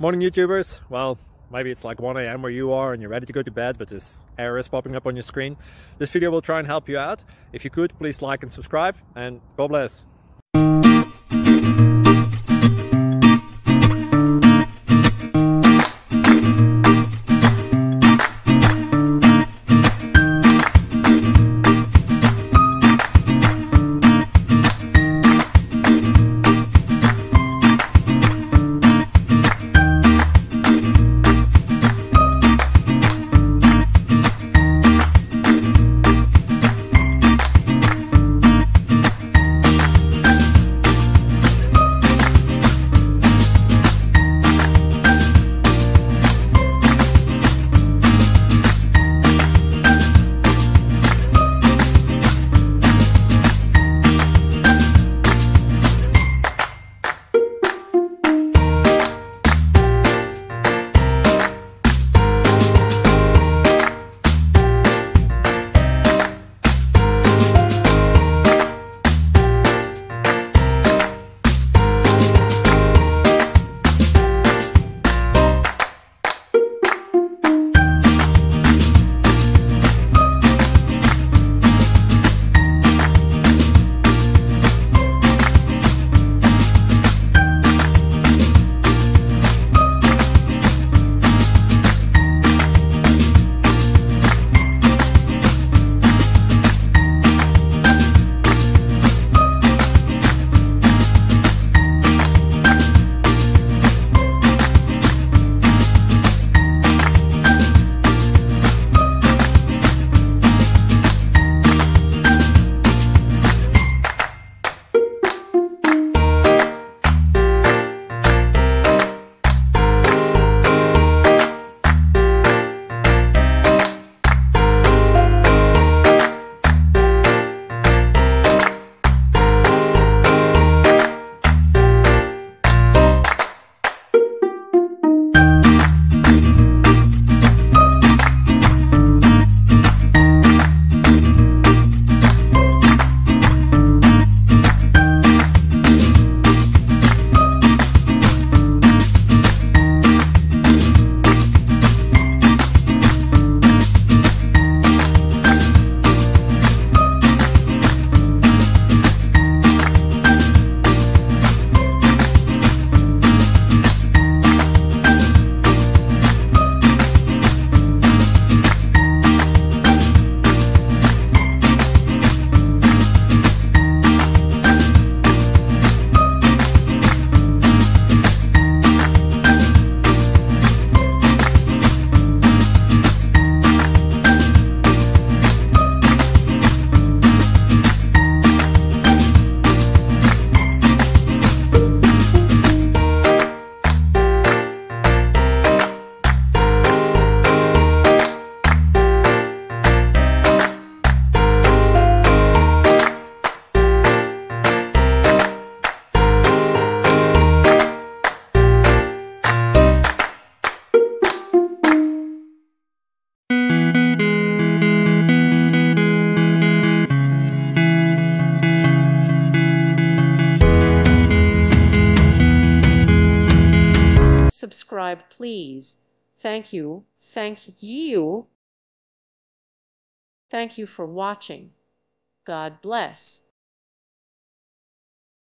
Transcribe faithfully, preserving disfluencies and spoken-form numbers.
Morning YouTubers. Well, maybe it's like one A M where you are and you're ready to go to bed, but this error is popping up on your screen. This video will try and help you out. If you could, please like and subscribe, and God bless. Subscribe, please. Thank you. Thank you. Thank you for watching. God bless.